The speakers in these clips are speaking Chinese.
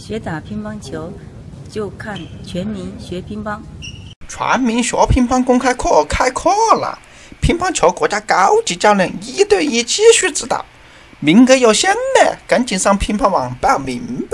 学打乒乓球，就看全民学乒乓。 全民学乒乓公开课开课了！乒乓球国家高级教练1对1继续指导，名额有限的，赶紧上乒乓网报名吧！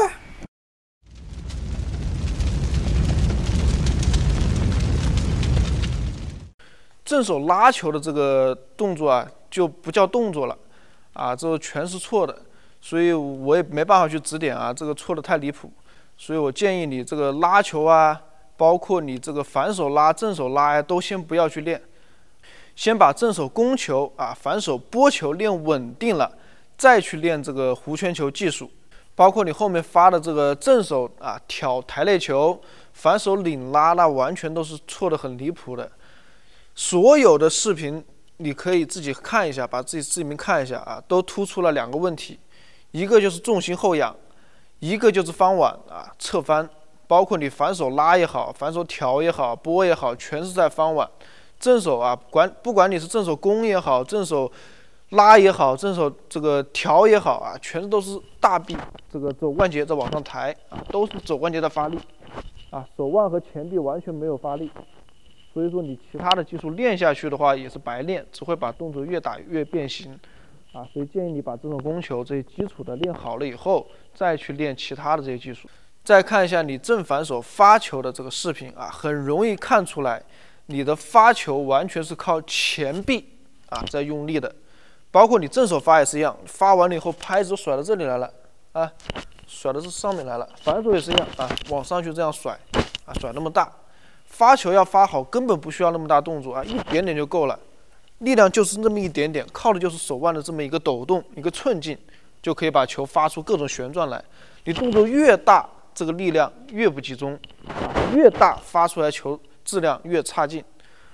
正手拉球的这个动作啊，就不叫动作了，这全是错的，所以我也没办法去指点啊，这个错的太离谱，所以我建议你这个拉球啊，包括你这个反手拉、正手拉呀，都先不要去练，先把正手攻球反手拨球练稳定了，再去练这个弧圈球技术，包括你后面发的这个正手挑台内球、反手领拉，那完全都是错的很离谱的。所有的视频你可以自己看一下，把自己视频看一下都突出了2个问题，一个就是重心后仰，一个就是翻腕侧翻，包括你反手拉也好，反手挑也好，拨也好，全是在翻腕。正手不管你是正手攻也好，正手拉也好，正手这个挑也好全都是大臂这个肘关节在往上抬都是肘关节在发力手腕和前臂完全没有发力。所以说你其他的技术练下去的话也是白练，只会把动作越打越变形所以建议你把这种攻球这些基础的练好了以后，再去练其他的这些技术。再看一下你正反手发球的这个视频很容易看出来你的发球完全是靠前臂在用力的，包括你正手发也是一样，发完了以后拍子甩到这里来了甩到这上面来了，反手也是一样往上去这样甩甩那么大。发球要发好，根本不需要那么大动作一点点就够了，力量就是那么一点点，靠的就是手腕的这么一个抖动，一个寸劲，就可以把球发出各种旋转来。你动作越大，这个力量越不集中越大发出来球质量越差劲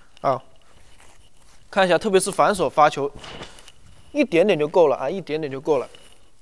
看一下，特别是反手发球，一点点就够了一点点就够了。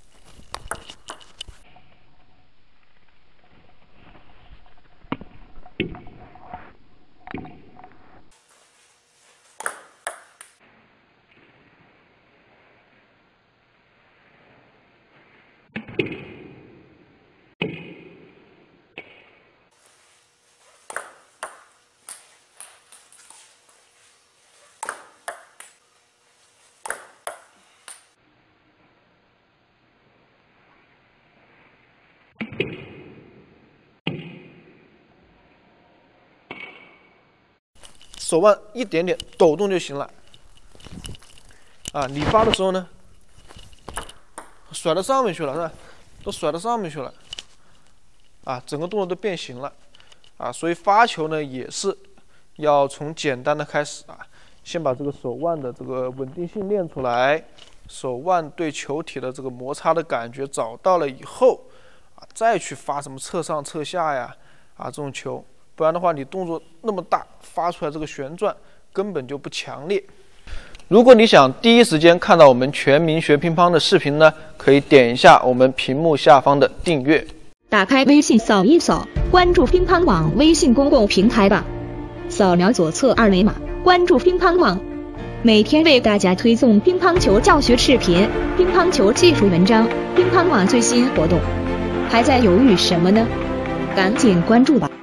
手腕一点点抖动就行了你发的时候呢甩到上面去了是吧，都甩到上面去了整个动作都变形了所以发球呢也是要从简单的开始先把这个手腕的这个稳定性练出来，手腕对球体的这个摩擦的感觉找到了以后再去发什么侧上侧下呀这种球，不然的话你动作那么大，发出来这个旋转根本就不强烈。如果你想第一时间看到我们全民学乒乓的视频呢，可以点一下我们屏幕下方的订阅。 打开微信扫一扫，关注乒乓网微信公共平台吧。扫描左侧2维码，关注乒乓网，每天为大家推送乒乓球教学视频、乒乓球技术文章、乒乓网最新活动。还在犹豫什么呢？赶紧关注吧。